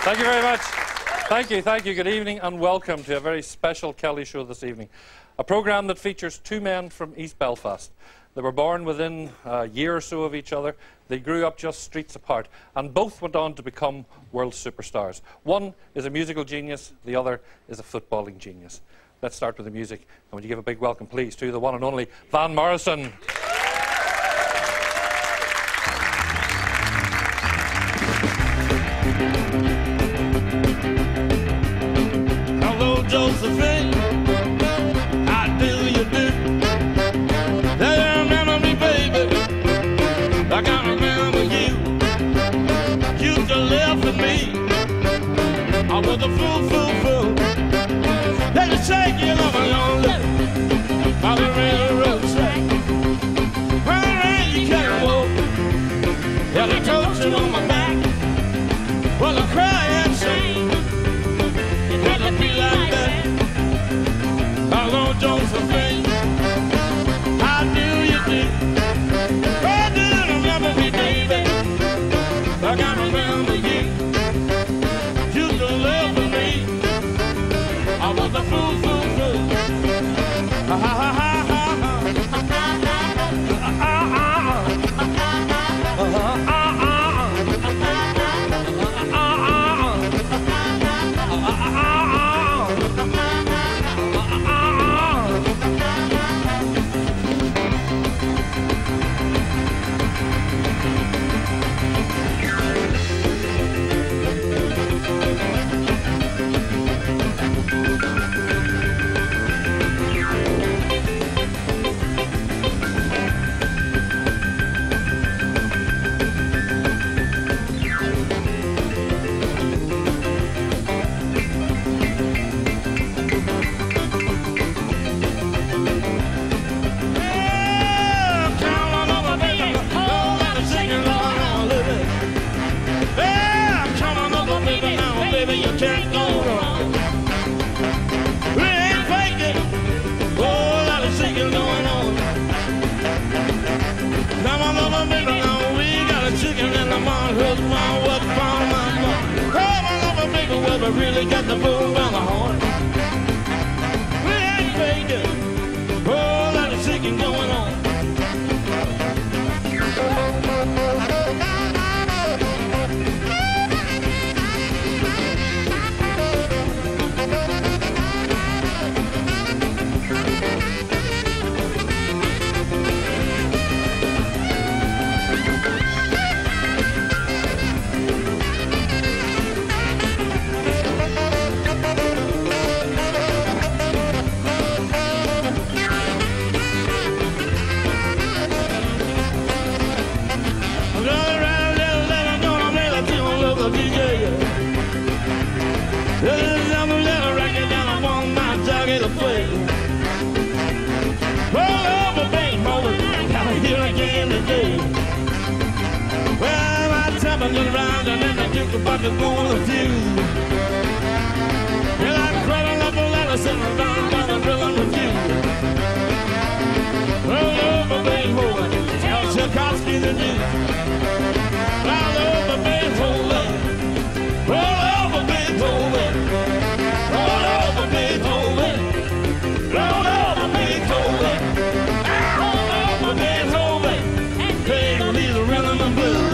Thank you very much. Thank you. Good evening and welcome to a very special Kelly show this evening. A programme that features two men from East Belfast. They were born within a year or so of each other. They grew up just streets apart and both went on to become world superstars. One is a musical genius, the other is a footballing genius. Let's start with the music. And would you give a big welcome, please, to the one and only Van Morrison. Hello, Josephine. How do you do? Do you remember me, baby? I can't remember you. You used to laugh at me. I was a fool. Let me shake you love alone. By the railroad track. Around you can't walk. Yeah, they coach you on my back. Well, I cry and sing. Well, I be like that. Hello, Josephine. How do you do? Oh, do you remember me, baby? I can't remember you. You used to love for me. I was a fool. Ha ha ha ha. Really got the bull by the horn. We ain't faking. Whole lot of shaking going on. Around and then the jukebox is going to fuse. Well, I'm crawling up a ladder, sitting down by the drilling with you. Roll over Beethoven, tell Tchaikovsky the news. Roll over Beethoven, roll over Beethoven, roll over Beethoven, roll over Beethoven, roll over Beethoven, and play these rhythm and blues.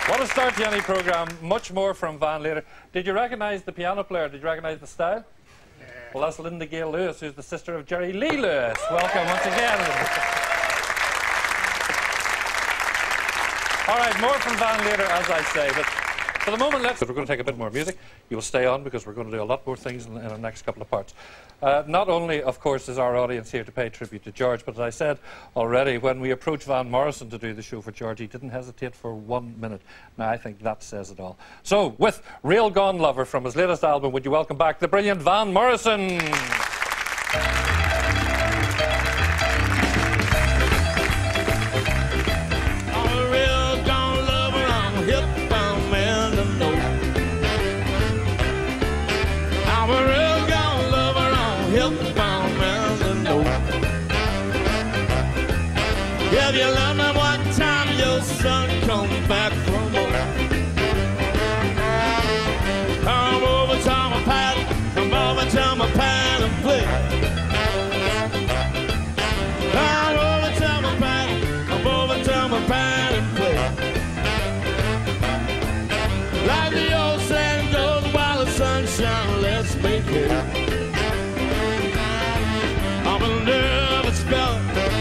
What a start to any programme. Much more from Van later. Did you recognise the piano player? Did you recognise the style? Yeah. Well, that's Linda Gail Lewis, who's the sister of Jerry Lee Lewis. Welcome once again. All right, more from Van later, as I say. But for the moment, we're going to take a bit more music. You will stay on because we're going to do a lot more things in our next couple of parts. Not only, of course, is our audience here to pay tribute to George, but as I said already, when we approached Van Morrison to do the show for George, he didn't hesitate for 1 minute. Now, I think that says it all. So, with Real Gone Lover from his latest album, would you welcome back the brilliant Van Morrison? If you love me one time, your son come back from home. Come over to my pad, come over to my pad and play. Come over to my pad, come over to my pad and play. Like the old saying goes, while the sun shines, let's make it. I'm a nervous fella.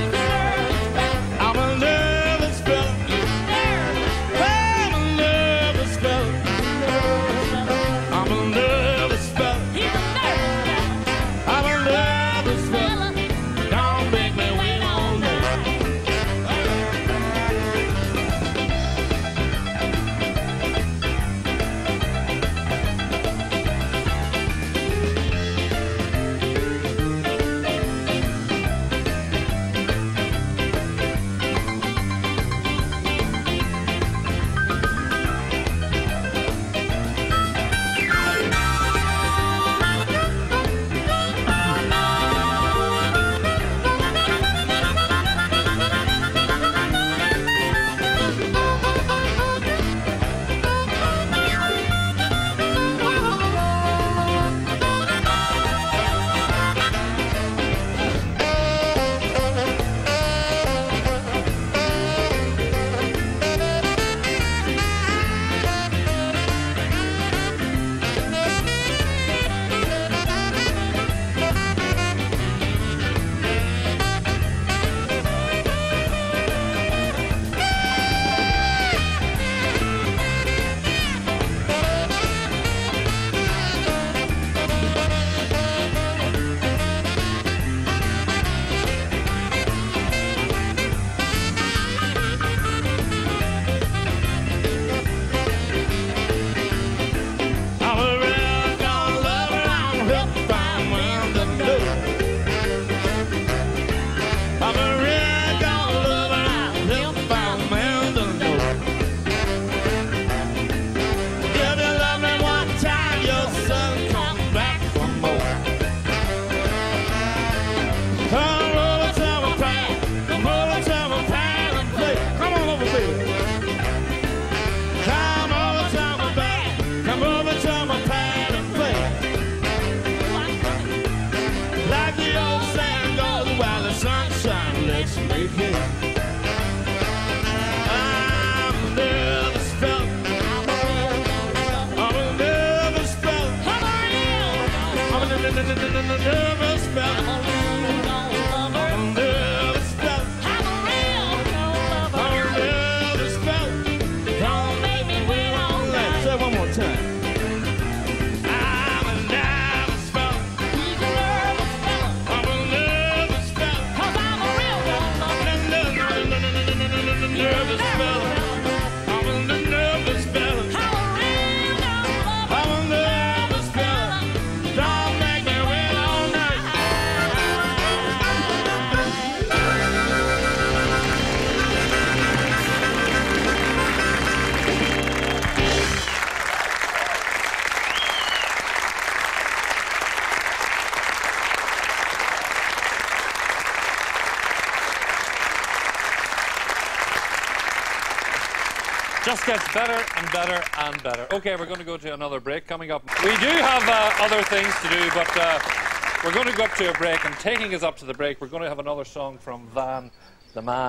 Just gets better and better and better. Okay, we're going to go to another break coming up. We do have other things to do, but we're going to go up to a break, and taking us up to the break, we're going to have another song from Van, the man.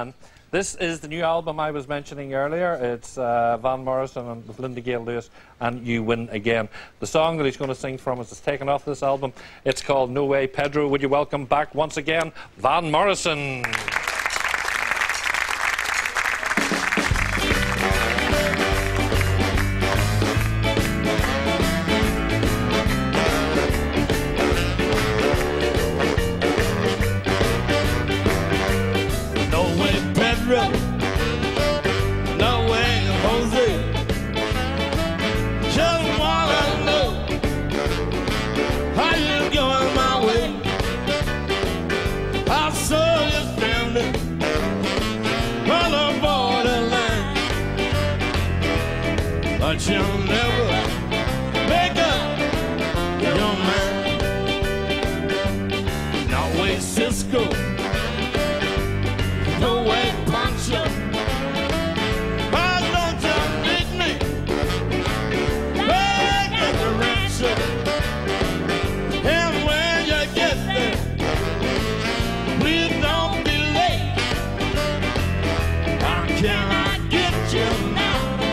This is the new album I was mentioning earlier. It's Van Morrison and with Linda Gail Lewis and You Win Again. The song that he's going to sing from us is taken off this album. It's called No Way. Pedro, would you welcome back once again Van Morrison? But you'll never make up your mind. No way Cisco, no way Pancho. Why don't you meet me back at the rancho? And when you get there, please don't be late. How can I get you now?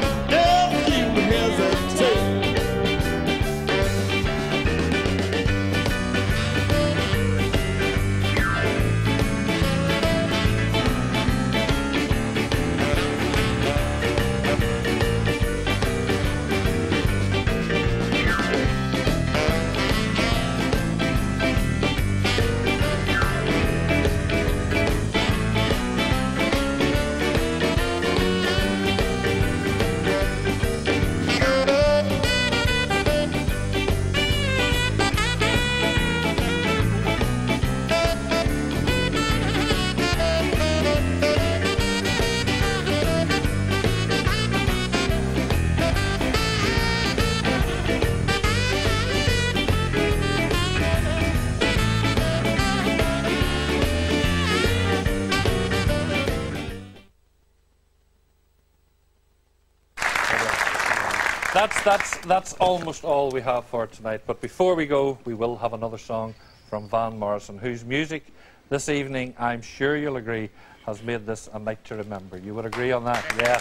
That's almost all we have for tonight. But before we go, we will have another song from Van Morrison, whose music this evening, I'm sure you'll agree, has made this a night to remember. You would agree on that? Yes.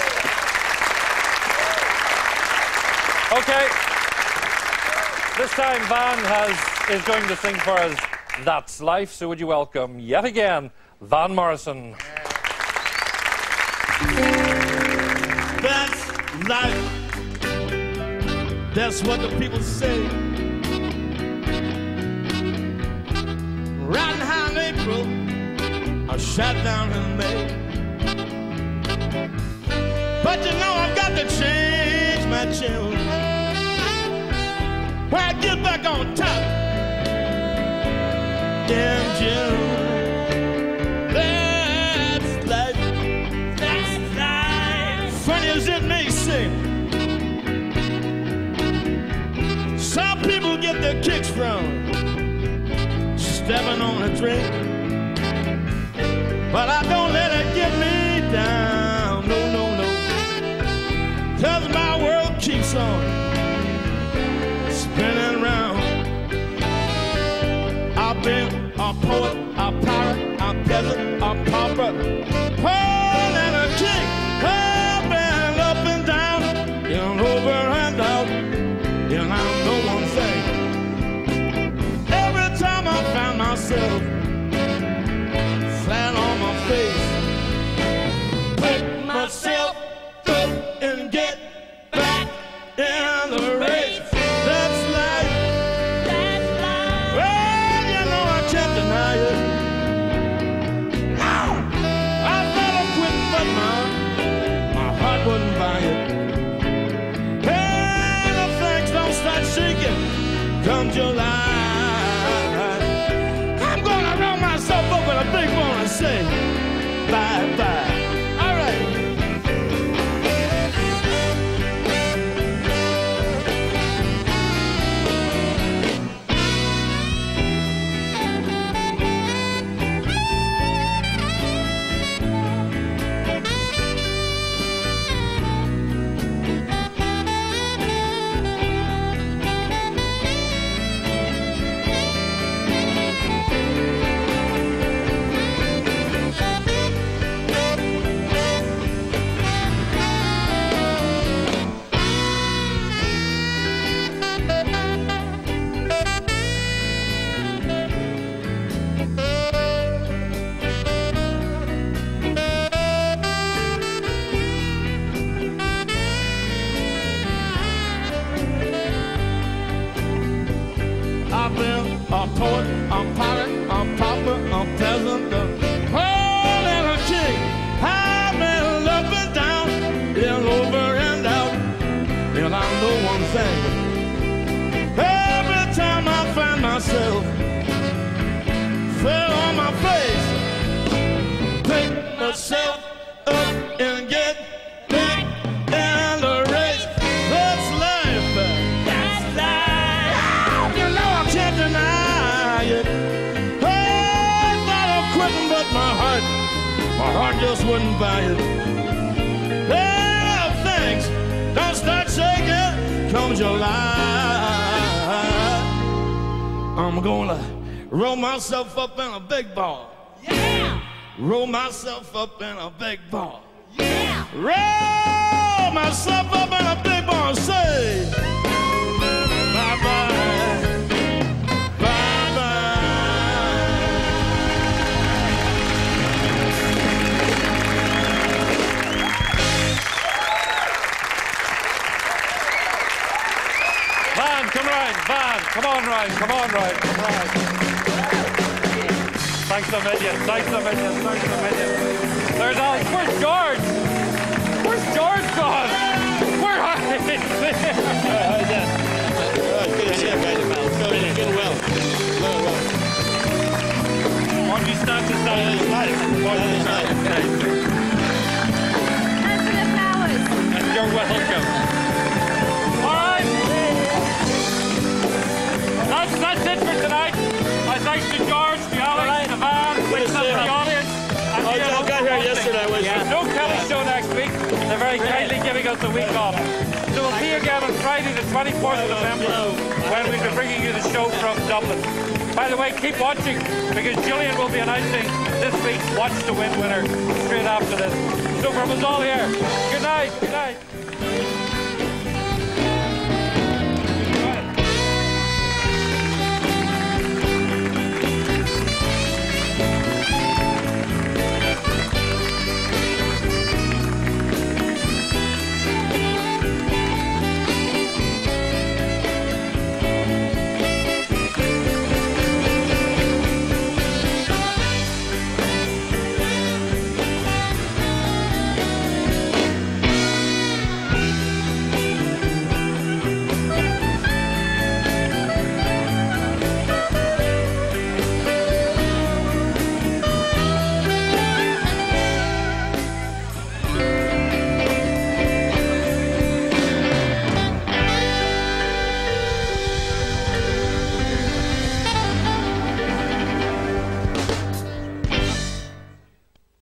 Okay. This time Van is going to sing for us That's Life. So would you welcome yet again Van Morrison. That's life. That's what the people say. Riding high in April, I shot down in May. But you know I've got to change my tune. When I get back on top in June. That's life. That's life. Funny as it may seem, some people get their kicks from stepping on a drink, but I don't let it get me down, no, no, no, 'cause my world keeps on spinning round. I've been a poet, a pirate, a peasant, a pauper, pawn and a king. I've been up and down, and over and out. And I know one thing, every time I find myself poet, a pilot, a pauper, a peasant, a pearl and a king. I've been up and down, been over and out, and I know one thing. Every time I find myself fell on my face, pick myself up and get back in the race. That's life. That's life. You know I can't deny it. I thought of quitting, but my heart just wouldn't buy it. Well, thanks. Don't start shaking. Come July, I'm gonna roll myself up in a big ball. Yeah! Roll myself up in a big ball. Yeah! Roll myself up in a big ball and say bye-bye, bye-bye. Van, come round. Van, come on round. Come on round. Come round. Thanks a million. Thanks a million. Thanks a million. There's Alex. Where's George? Where's George gone? Where are he? Good to see you guys. Good, well. Why don't you stand to stand? And for the flowers. And you're welcome. All right. That's it for tonight. My thanks to George, to Alex, to Van, thanks to the audience. And I got here yesterday. No Kelly show next week. They're very kindly giving us a week off. So we'll see you again on Friday, the 24th of November, when we'll be bringing you the show from Dublin. By the way, keep watching, because Julian will be announcing this week's Watch to Win winner straight after this. So from us all here, good night, good night.